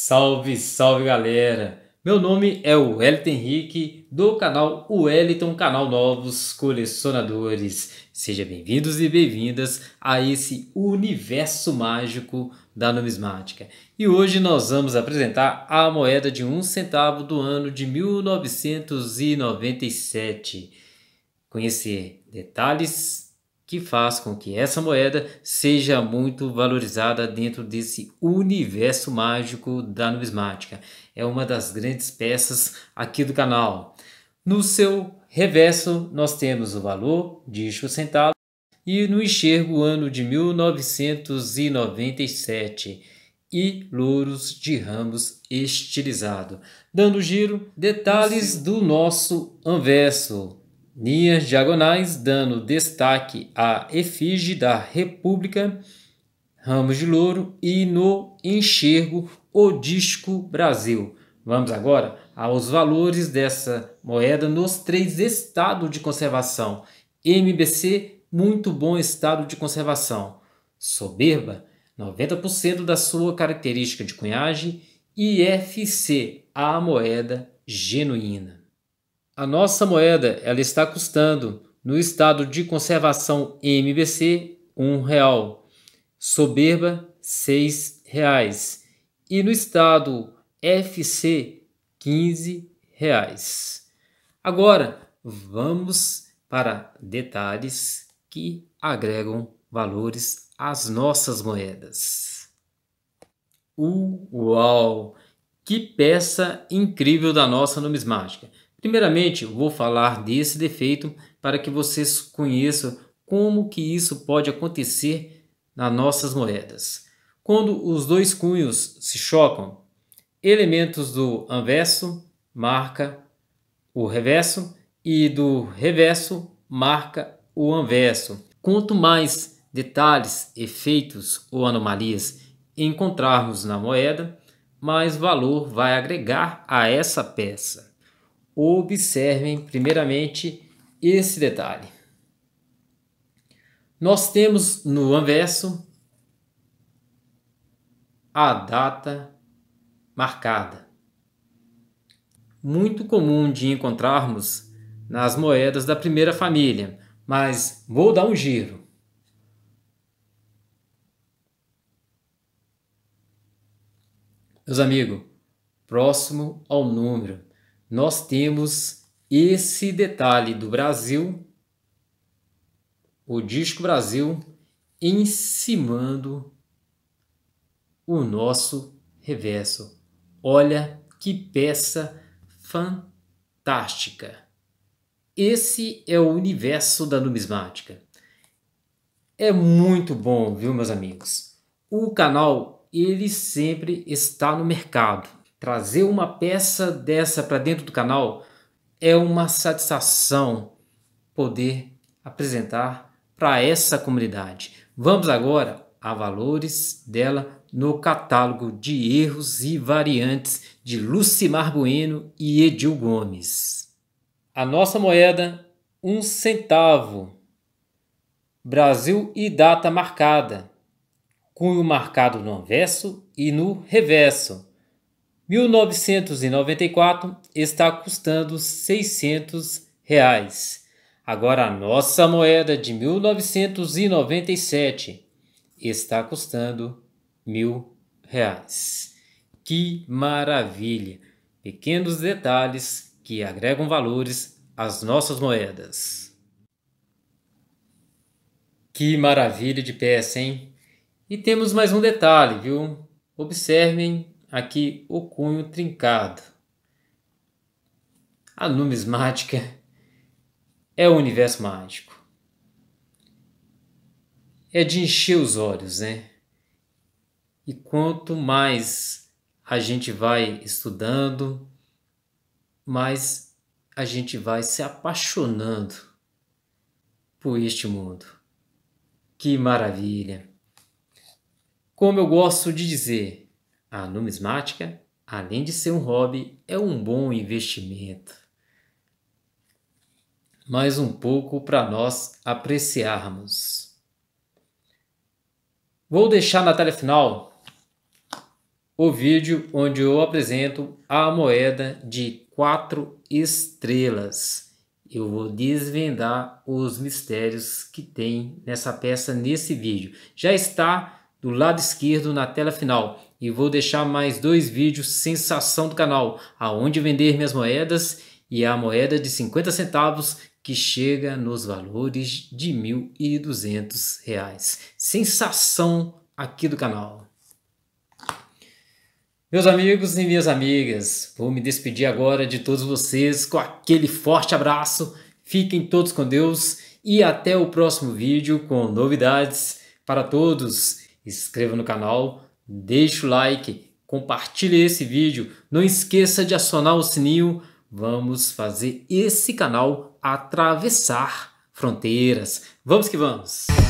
Salve, salve galera! Meu nome é o Wellington Henrique do canal Wellington Canal Novos Colecionadores. Sejam bem-vindos e bem-vindas a esse universo mágico da numismática. E hoje nós vamos apresentar a moeda de 1 centavo do ano de 1997. Conhecer detalhes que faz com que essa moeda seja muito valorizada dentro desse universo mágico da numismática. É uma das grandes peças aqui do canal. No seu reverso nós temos o valor de 1 centavo e no enxergo o ano de 1997 e louros de ramos estilizado. Dando giro, detalhes do nosso anverso. Linhas diagonais dando destaque à efígie da República, ramos de louro e no enxergo o disco Brasil. Vamos agora aos valores dessa moeda nos 3 estados de conservação. MBC, muito bom estado de conservação. Soberba, 90% da sua característica de cunhagem. E FC, a moeda genuína. A nossa moeda ela está custando, no estado de conservação MBC, R$1. Soberba, R$6. E no estado FC, R$15. Agora, vamos para detalhes que agregam valores às nossas moedas. Uau! Que peça incrível da nossa numismática! Primeiramente, vou falar desse defeito para que vocês conheçam como que isso pode acontecer nas nossas moedas. Quando os dois cunhos se chocam, elementos do anverso marca o reverso e do reverso marca o anverso. Quanto mais detalhes, efeitos ou anomalias encontrarmos na moeda, mais valor vai agregar a essa peça. Observem primeiramente esse detalhe. Nós temos no anverso a data marcada. Muito comum de encontrarmos nas moedas da primeira família, mas vou dar um giro. Meus amigos, próximo ao número, nós temos esse detalhe do Brasil, o disco Brasil, encimando o nosso reverso. Olha que peça fantástica! Esse é o universo da numismática. É muito bom, viu, meus amigos? O canal, ele sempre está no mercado. Trazer uma peça dessa para dentro do canal é uma satisfação poder apresentar para essa comunidade. Vamos agora a valores dela no catálogo de erros e variantes de Lucimar Bueno e Edil Gomes. A nossa moeda, 1 centavo. Brasil e data marcada. Cunho marcado no anverso e no reverso. 1994 está custando R$600. Agora a nossa moeda de 1997 está custando R$1.000. Que maravilha! Pequenos detalhes que agregam valores às nossas moedas. Que maravilha de peça, hein? E temos mais um detalhe, viu? Observem aqui o cunho trincado. A numismática é o universo mágico. É de encher os olhos, né? E quanto mais a gente vai estudando, mais a gente vai se apaixonando por este mundo. Que maravilha! Como eu gosto de dizer, a numismática, além de ser um hobby, é um bom investimento. Mais um pouco para nós apreciarmos. Vou deixar na tela final o vídeo onde eu apresento a moeda de 4 estrelas. Eu vou desvendar os mistérios que tem nessa peça nesse vídeo. Já está do lado esquerdo na tela final. E vou deixar mais 2 vídeos sensação do canal, aonde vender minhas moedas e a moeda de 50 centavos que chega nos valores de R$ 1.200. Sensação aqui do canal. Meus amigos e minhas amigas, vou me despedir agora de todos vocês com aquele forte abraço. Fiquem todos com Deus e até o próximo vídeo com novidades para todos. Inscreva no canal, deixe o like, compartilhe esse vídeo. Não esqueça de acionar o sininho. Vamos fazer esse canal atravessar fronteiras. Vamos que vamos!